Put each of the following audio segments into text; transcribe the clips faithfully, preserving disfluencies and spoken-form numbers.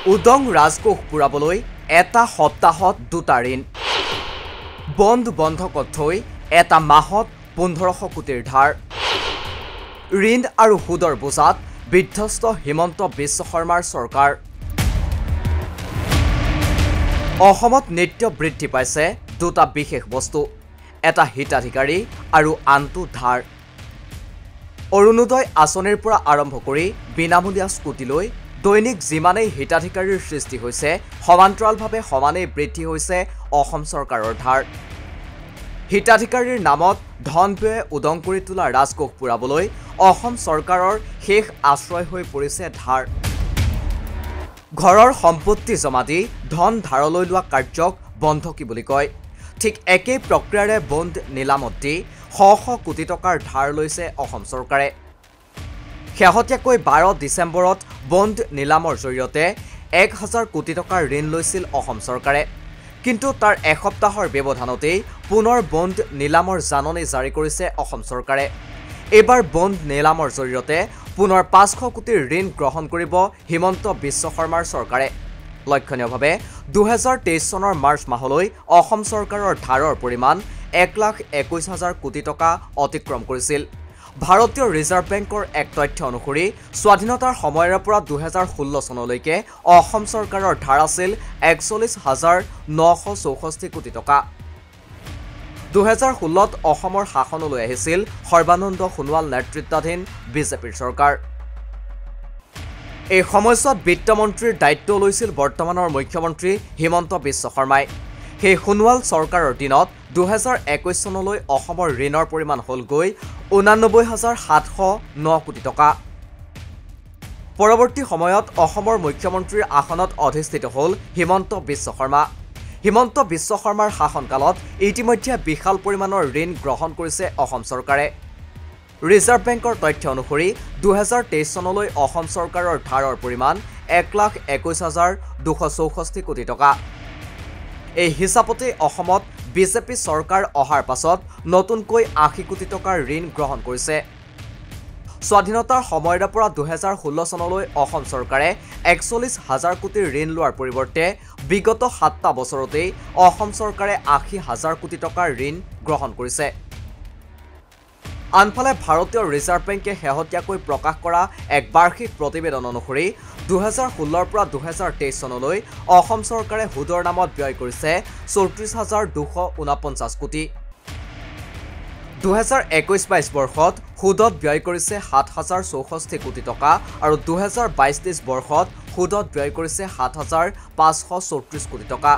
উদং ৰাজকোষ পুৰাবলৈ এটা সপ্তাহত দুটা ঋণ বন্ধ বন্ধকত থৈ এটা মাহত পোন্ধৰশ কোটিৰ ধাৰ ঋণ আৰু সুদৰ বোজাত বিধ্বস্ত হিমন্ত বিশ্ব শৰ্মাৰ চৰকাৰ অসমত নিত্য বৃদ্ধি পাইছে দুটা বিশেষ বস্তু এটা হিতাধিকাৰী আৰু আনটো ধাৰ অৰুণোদয় আঁচনিৰ পৰা আৰম্ভ কৰি বিনামূলীয়া স্কুটিলৈ দৈনিক যিমানেই হিতাধিকাৰীৰ সৃষ্টি হৈছে সমান্তৰালভাৱে সমানেই বৃদ্ধি হৈছে অসম চৰকাৰৰ ধাৰ হিতাধিকাৰীৰ নামত ধন ব্যয় উদং কৰি তোলা ৰাজকোষ পুৰাবলৈ অসম চৰকাৰৰ শেষ আশ্ৰয় হৈ পৰিছে ধাৰ ঘৰৰ সম্পত্তি জমা দি ধন ধাৰলৈ লোৱা কাৰ্যক বন্ধকী বুলি কয় ঠিক একেই প্ৰক্ৰিয়াৰে বণ্ড নিলামত দি শ শ কোটি টকাৰ ধাৰ লৈছে অসম চৰকাৰে শেহতীয়াকৈ বাৰ ডিচেম্বৰত বণ্ড নিলামৰ জৰিয়তে এক হাজাৰ কোটি টকাৰ ঋণ লৈছিল অসম চৰকাৰে কিন্তু তাৰ এসপ্তাহৰ ব্যৱধানতেই পুনৰ বণ্ড নিলামৰ জাননী জাৰি কৰিছে অসম চৰকাৰে এবাৰ বণ্ড নিলামৰ জৰিয়তে পুনৰ পাঁচশ কোটিৰ ঋণ গ্ৰহণ কৰিব হিমন্ত বিশ্ব শৰ্মাৰ চৰকাৰে লক্ষণীয়ভাৱে দুহেজাৰ তেইছ চনৰ মাৰ্চ মাহলৈ অসম চৰকাৰৰ ধাৰৰ পৰিমাণ এক লাখ একৈশ হাজাৰ কোটি টকা অতিক্ৰম কৰিছিল ভাৰতীয় ৰিজাৰ্ভ বেংকৰ এক তথ্য অনুসৰি স্বাধীনতাৰ সময়ৰ পৰা দুহেজাৰ ষোল্ল চনলৈকে অসম চৰকাৰৰ ধাৰ আছিল একচল্লিছ হাজাৰ নশ চৌষষ্ঠি কোটি টকা দুহেজাৰ ষোল্লত অসমৰ শাসনলৈ আহিছিল সৰ্বানন্দ সোণোৱাল নেতৃত্বাধীন বিজেপিৰ চৰকাৰ এই সময়ছোৱাত বিত্তমন্ত্ৰীৰ দায়িত্ব লৈছিল বৰ্তমানৰ মুখ্যমন্ত্ৰী হিমন্ত বিশ্ব শৰ্মাই সেই সোণোৱাল চৰকাৰৰ দিনত দুহেজাৰ একৈশ চনলৈ অসমৰ ঋণৰ পৰিমাণ হলগৈ ঊনানব্বৈ হাজাৰ সাতশ ন কোটি টকা পৰৱৰ্তী সময়ত অসমৰ মুখ্যমন্ত্ৰীৰ আসনত অধিষ্ঠিত হল হিমন্ত বিশ্ব শৰ্মা হিমন্ত বিশ্ব শৰ্মাৰ শাসনকালত ইতিমধ্যে বিশাল পৰিমাণৰ ঋণ গ্ৰহণ কৰিছে অসম চৰকাৰে ৰিজাৰ্ভ বেংকৰ তথ্য অনুসৰি দুহেজাৰ তেইছ চনলৈ অসম চৰকাৰৰ ধাৰৰ পৰিমাণ এক লাখ একৈশ হাজাৰ দুশ চৌষষ্ঠি কোটি টকা এই হিচাপতে অসমত বিজেপি চৰকাৰ অহাৰ পাছত নতুনকৈ আশী কোটি টকাৰ ঋণ গ্ৰহণ কৰিছে স্বাধীনতাৰ সময়ৰ পৰা দুহেজাৰ ষোল্ল চনলৈ অসম চৰকাৰে একচল্লিছ হাজাৰ কোটিৰ ঋণ লোৱাৰ পৰিৱৰ্তে বিগত সাতটা বছৰতেই অসম চৰকাৰে আশী হাজাৰ কোটি টকাৰ ঋণ গ্ৰহণ কৰিছে আনফালে ভাৰতীয় ৰিজাৰ্ভ বেংকে শেহতীয়াকৈ প্ৰকাশ কৰা এক বাৰ্ষিক প্ৰতিবেদন অনুসৰি দুহেজাৰ ষোল্লৰ পৰা দুহেজাৰ তেইছ চনলৈ অসম চৰকাৰে সুদৰ নামত ব্যয় কৰিছে চৌত্ৰিছ হাজাৰ দুশ ঊনপঞ্চাছ কোটি দুহেজাৰ একৈশ বাইশ বৰ্ষত সুদত ব্যয় কৰিছে সাত হাজাৰ চৌষষ্ঠি কোটি টকা আৰু দুহেজাৰ বাইশ তেইছ বৰ্ষত সুদত ব্যয় কৰিছে সাত হাজাৰ পাঁচশ চৌত্ৰিছ কোটি টকা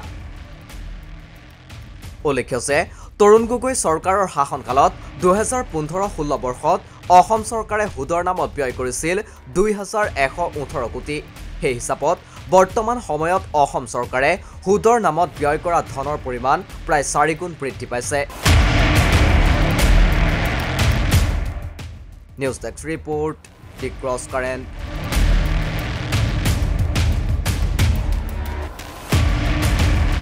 উল্লেখ্য যে তৰুণ গগৈ চৰকাৰৰ শাসনকালত দুহেজাৰ পোন্ধৰ ষোল্ল বৰ্ষত অসম চৰকাৰে সুদৰ নামত ব্যয় কৰিছিল দুই হাজাৰ এশ ওঠৰ কোটি সেই হিচাপত বৰ্তমান সময়ত অসম চৰকাৰে সুদৰ নামত ব্যয় কৰা ধনৰ পৰিমাণ প্ৰায় চাৰিগুণ বৃদ্ধি পাইছে news desk report the cross current